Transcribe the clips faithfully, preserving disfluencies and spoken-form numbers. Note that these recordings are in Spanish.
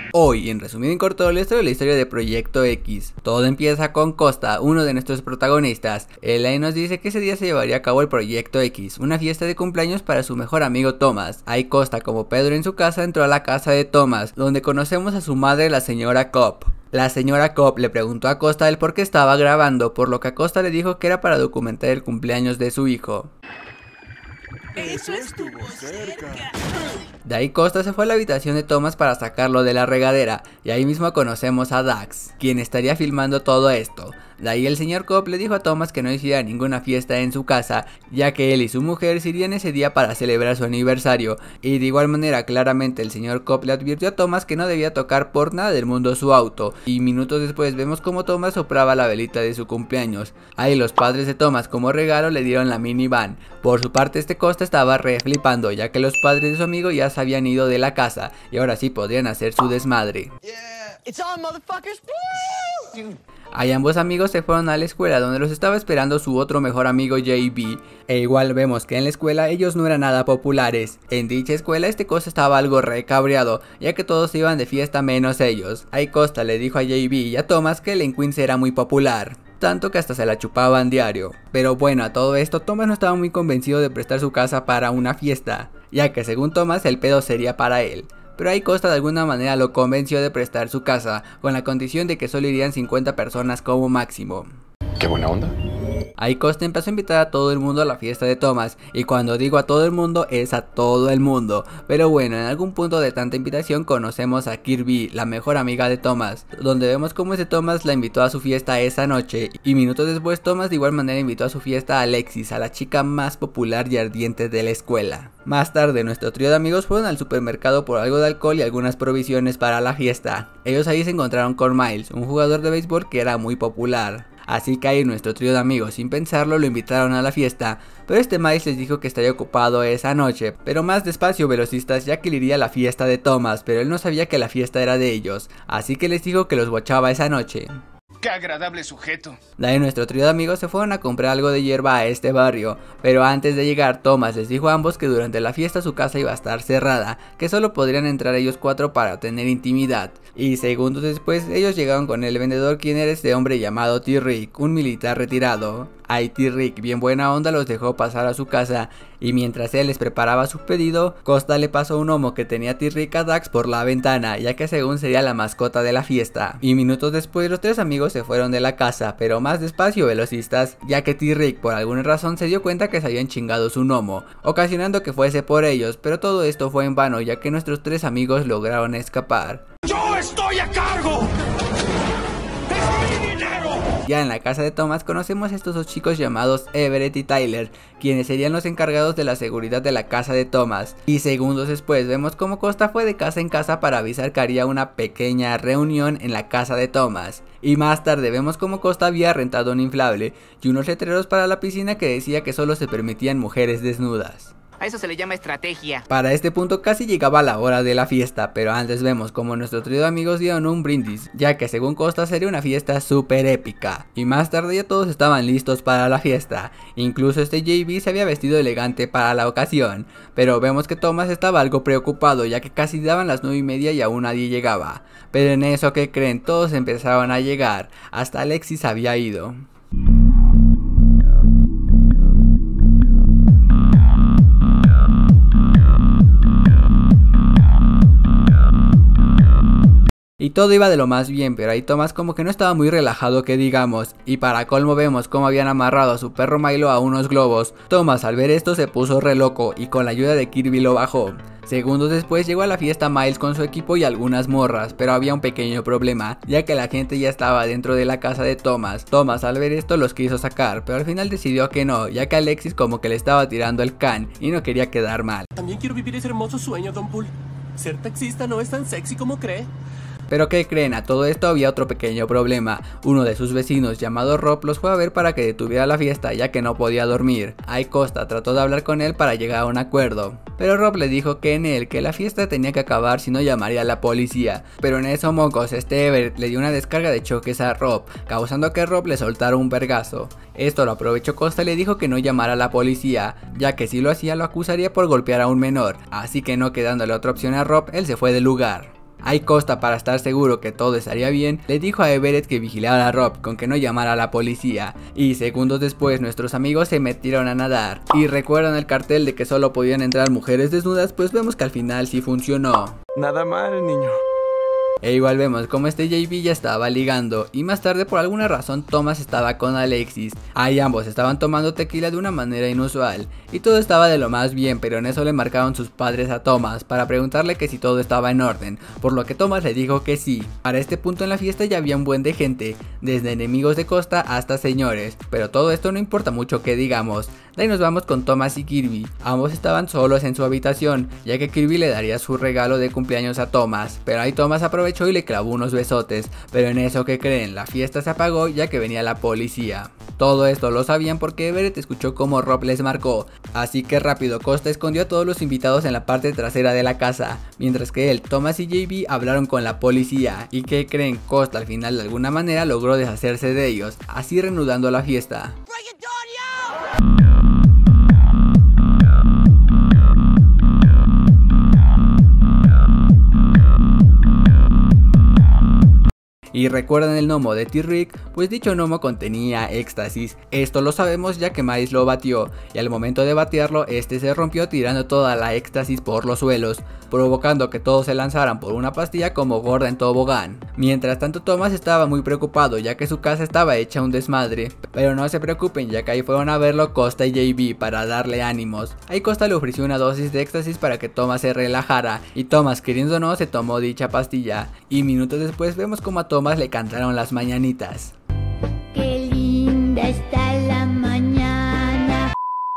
Hoy, en resumido y corto, les traigo la historia de Proyecto X. Todo empieza con Costa, uno de nuestros protagonistas. Él ahí nos dice que ese día se llevaría a cabo el Proyecto X, una fiesta de cumpleaños para su mejor amigo Thomas. Ahí Costa, como Pedro en su casa, entró a la casa de Thomas, donde conocemos a su madre, la señora Cobb. La señora Cobb le preguntó a Costa el por qué estaba grabando, por lo que a Costa le dijo que era para documentar el cumpleaños de su hijo. Eso estuvo cerca. De ahí Costa se fue a la habitación de Thomas para sacarlo de la regadera, y ahí mismo conocemos a Dax, quien estaría filmando todo esto. De ahí el señor Cobb le dijo a Thomas que no hiciera ninguna fiesta en su casa, ya que él y su mujer se irían ese día para celebrar su aniversario, y de igual manera claramente el señor Cobb le advirtió a Thomas que no debía tocar por nada del mundo su auto, y minutos después vemos como Thomas soplaba la velita de su cumpleaños. Ahí los padres de Thomas como regalo le dieron la minivan. Por su parte este Costa estaba re flipando, ya que los padres de su amigo ya se habían ido de la casa, y ahora sí podrían hacer su desmadre. Yeah, it's on, motherfuckers. Woo! Ahí ambos amigos se fueron a la escuela, donde los estaba esperando su otro mejor amigo J B. E igual vemos que en la escuela ellos no eran nada populares. En dicha escuela este Costa estaba algo recabreado, ya que todos iban de fiesta menos ellos. Ahí Costa le dijo a J B y a Thomas que el en Queens era muy popular, tanto que hasta se la chupaban diario. Pero bueno, a todo esto Thomas no estaba muy convencido de prestar su casa para una fiesta, ya que según Thomas el pedo sería para él. Pero ahí Costa de alguna manera lo convenció de prestar su casa, con la condición de que solo irían cincuenta personas como máximo. Qué buena onda. Ahí Costa empezó a invitar a todo el mundo a la fiesta de Thomas, y cuando digo a todo el mundo es a todo el mundo. Pero bueno, en algún punto de tanta invitación conocemos a Kirby, la mejor amiga de Thomas, donde vemos cómo ese Thomas la invitó a su fiesta esa noche, y minutos después Thomas de igual manera invitó a su fiesta a Alexis, a la chica más popular y ardiente de la escuela. Más tarde nuestro trío de amigos fueron al supermercado por algo de alcohol y algunas provisiones para la fiesta. Ellos ahí se encontraron con Miles, un jugador de béisbol que era muy popular. Así que ahí nuestro trío de amigos sin pensarlo lo invitaron a la fiesta, pero este Miles les dijo que estaría ocupado esa noche. Pero más despacio velocistas, ya que él iría a la fiesta de Thomas, pero él no sabía que la fiesta era de ellos, así que les dijo que los bochaba esa noche. ¡Qué agradable sujeto! De ahí nuestro trío de amigos se fueron a comprar algo de hierba a este barrio, pero antes de llegar Thomas les dijo a ambos que durante la fiesta su casa iba a estar cerrada, que solo podrían entrar ellos cuatro para tener intimidad. Y segundos después ellos llegaron con el vendedor, quien era este hombre llamado T-Rick, un militar retirado. Ahí T-Rick bien buena onda los dejó pasar a su casa, y mientras él les preparaba su pedido, Costa le pasó un homo que tenía T-Rick a Dax por la ventana, ya que según sería la mascota de la fiesta. Y minutos después los tres amigos se fueron de la casa, pero más despacio velocistas, ya que T-Rick por alguna razón se dio cuenta que se habían chingado su gnomo, ocasionando que fuese por ellos, pero todo esto fue en vano, ya que nuestros tres amigos lograron escapar. ¡Yo estoy a cargo! ¡Es mi dinero! Ya en la casa de Thomas conocemos a estos dos chicos llamados Everett y Tyler, quienes serían los encargados de la seguridad de la casa de Thomas. Y segundos después vemos como Costa fue de casa en casa para avisar que haría una pequeña reunión en la casa de Thomas. Y más tarde vemos como Costa había rentado un inflable y unos letreros para la piscina que decía que solo se permitían mujeres desnudas. A eso se le llama estrategia. Para este punto casi llegaba la hora de la fiesta, pero antes vemos como nuestro trío de amigos dieron un brindis, ya que según Costa sería una fiesta súper épica. Y más tarde ya todos estaban listos para la fiesta, incluso este J B se había vestido elegante para la ocasión, pero vemos que Thomas estaba algo preocupado, ya que casi daban las nueve y media y aún nadie llegaba. Pero en eso, que creen, todos empezaron a llegar, hasta Alexis había ido. Y todo iba de lo más bien, pero ahí Thomas como que no estaba muy relajado que digamos, y para colmo vemos cómo habían amarrado a su perro Milo a unos globos. Thomas al ver esto se puso re loco y con la ayuda de Kirby lo bajó. Segundos después llegó a la fiesta Miles con su equipo y algunas morras, pero había un pequeño problema, ya que la gente ya estaba dentro de la casa de Thomas. Thomas al ver esto los quiso sacar, pero al final decidió que no, ya que Alexis como que le estaba tirando el can y no quería quedar mal. También quiero vivir ese hermoso sueño, Don Pool. Ser taxista no es tan sexy como cree. Pero ¿qué creen? A todo esto había otro pequeño problema. Uno de sus vecinos llamado Rob los fue a ver para que detuviera la fiesta, ya que no podía dormir. Ahí Costa trató de hablar con él para llegar a un acuerdo, pero Rob le dijo que en él que la fiesta tenía que acabar si no llamaría a la policía. Pero en eso mocos este Everett le dio una descarga de choques a Rob, causando que Rob le soltara un vergazo. Esto lo aprovechó Costa y le dijo que no llamara a la policía, ya que si lo hacía lo acusaría por golpear a un menor, así que no quedándole otra opción a Rob, él se fue del lugar. Ahí Costa, para estar seguro que todo estaría bien, le dijo a Everett que vigilara a Rob con que no llamara a la policía, y segundos después nuestros amigos se metieron a nadar. Y recuerdan el cartel de que solo podían entrar mujeres desnudas, pues vemos que al final sí funcionó. Nada mal, niño. E igual vemos como este J B ya estaba ligando, y más tarde por alguna razón Thomas estaba con Alexis. Ahí ambos estaban tomando tequila de una manera inusual, y todo estaba de lo más bien, pero en eso le marcaron sus padres a Thomas para preguntarle que si todo estaba en orden, por lo que Thomas le dijo que sí. Para este punto en la fiesta ya había un buen de gente, desde enemigos de Costa hasta señores, pero todo esto no importa mucho que digamos. De ahí nos vamos con Thomas y Kirby. Ambos estaban solos en su habitación, ya que Kirby le daría su regalo de cumpleaños a Thomas, pero ahí Thomas aprovechó y le clavó unos besotes, pero en eso que creen, la fiesta se apagó ya que venía la policía. Todo esto lo sabían porque Everett escuchó como Rob les marcó, así que rápido Costa escondió a todos los invitados en la parte trasera de la casa, mientras que él, Thomas y J B hablaron con la policía. ¿Y que creen? Costa al final de alguna manera logró deshacerse de ellos, así reanudando la fiesta. Y recuerdan el gnomo de T-Rick, pues dicho gnomo contenía éxtasis. Esto lo sabemos ya que Miles lo batió, y al momento de batearlo este se rompió tirando toda la éxtasis por los suelos, provocando que todos se lanzaran por una pastilla como gorda en tobogán. Mientras tanto Thomas estaba muy preocupado ya que su casa estaba hecha un desmadre, pero no se preocupen ya que ahí fueron a verlo Costa y J B para darle ánimos. Ahí Costa le ofreció una dosis de éxtasis para que Thomas se relajara, y Thomas, queriendo o no, se tomó dicha pastilla, y minutos después vemos como a Thomas le cantaron las mañanitas. Qué linda está la mañana.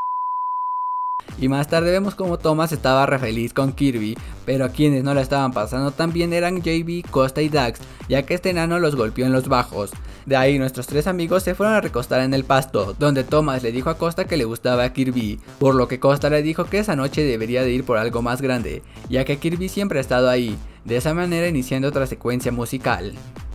Y más tarde vemos como Thomas estaba re feliz con Kirby, pero quienes no la estaban pasando tan bien eran J B, Costa y Dax, ya que este enano los golpeó en los bajos. De ahí nuestros tres amigos se fueron a recostar en el pasto, donde Thomas le dijo a Costa que le gustaba a Kirby, por lo que Costa le dijo que esa noche debería de ir por algo más grande, ya que Kirby siempre ha estado ahí, de esa manera iniciando otra secuencia musical.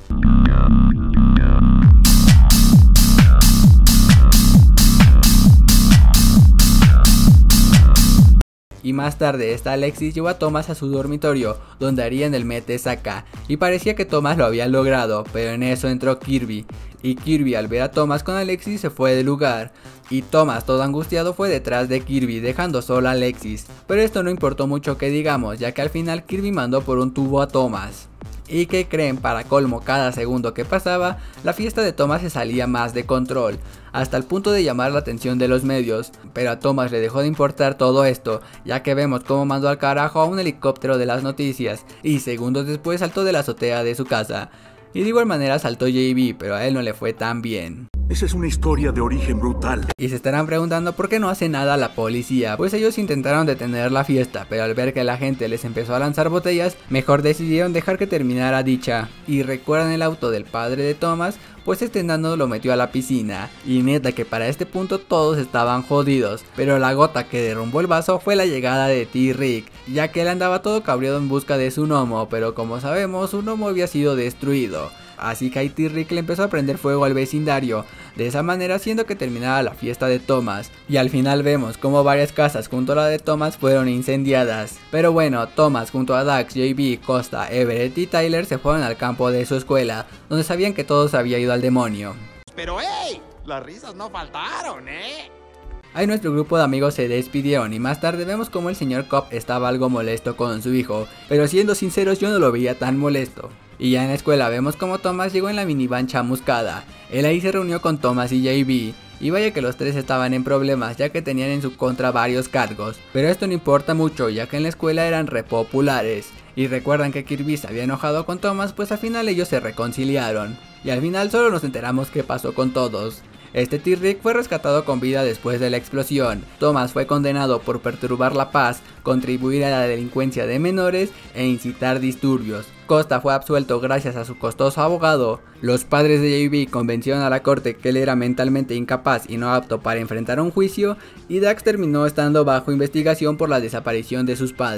Y más tarde esta Alexis llevó a Thomas a su dormitorio, donde harían el mete saca, y parecía que Thomas lo había logrado, pero en eso entró Kirby, y Kirby al ver a Thomas con Alexis se fue del lugar, y Thomas todo angustiado fue detrás de Kirby dejando sola a Alexis, pero esto no importó mucho que digamos, ya que al final Kirby mandó por un tubo a Thomas. ¿Y qué creen? Para colmo, cada segundo que pasaba, la fiesta de Thomas se salía más de control, hasta el punto de llamar la atención de los medios, pero a Thomas le dejó de importar todo esto, ya que vemos cómo mandó al carajo a un helicóptero de las noticias, y segundos después saltó de la azotea de su casa. Y de igual manera saltó J B, pero a él no le fue tan bien. Esa es una historia de origen brutal. Y se estarán preguntando por qué no hace nada la policía, pues ellos intentaron detener la fiesta, pero al ver que la gente les empezó a lanzar botellas, mejor decidieron dejar que terminara dicha. Y recuerdan el auto del padre de Thomas, pues este enano lo metió a la piscina, y neta que para este punto todos estaban jodidos, pero la gota que derrumbó el vaso fue la llegada de T-Rick, ya que él andaba todo cabreado en busca de su gnomo, pero como sabemos su gnomo había sido destruido. Así que ahí T-Rick le empezó a prender fuego al vecindario, de esa manera haciendo que terminara la fiesta de Thomas, y al final vemos como varias casas junto a la de Thomas fueron incendiadas. Pero bueno, Thomas junto a Dax, J B, Costa, Everett y Tyler se fueron al campo de su escuela, donde sabían que todo se había ido al demonio. Pero hey, las risas no faltaron, ¿eh? Ahí nuestro grupo de amigos se despidieron y más tarde vemos como el señor Cobb estaba algo molesto con su hijo, pero siendo sinceros yo no lo veía tan molesto. Y ya en la escuela vemos como Thomas llegó en la minivan chamuscada. Él ahí se reunió con Thomas y J B, y vaya que los tres estaban en problemas ya que tenían en su contra varios cargos, pero esto no importa mucho ya que en la escuela eran re populares. Y recuerdan que Kirby se había enojado con Thomas, pues al final ellos se reconciliaron. Y al final solo nos enteramos qué pasó con todos. Este T-Rick fue rescatado con vida después de la explosión. Thomas fue condenado por perturbar la paz, contribuir a la delincuencia de menores e incitar disturbios. Costa fue absuelto gracias a su costoso abogado. Los padres de J B convencieron a la corte que él era mentalmente incapaz y no apto para enfrentar un juicio, y Dax terminó estando bajo investigación por la desaparición de sus padres.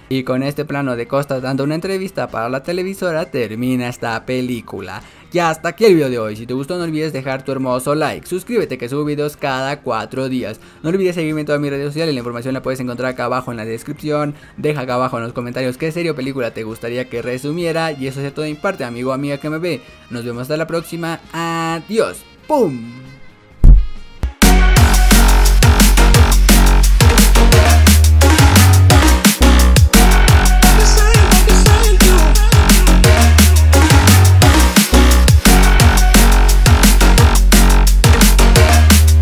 Y con este plano de Costas dando una entrevista para la televisora termina esta película. Ya hasta aquí el video de hoy. Si te gustó no olvides dejar tu hermoso like. Suscríbete que subo videos cada cuatro días. No olvides seguirme en todas mis redes sociales. La información la puedes encontrar acá abajo en la descripción. Deja acá abajo en los comentarios qué serie o película te gustaría que resumiera. Y eso es todo de mi parte, amigo o amiga que me ve. Nos vemos hasta la próxima. Adiós. ¡Pum!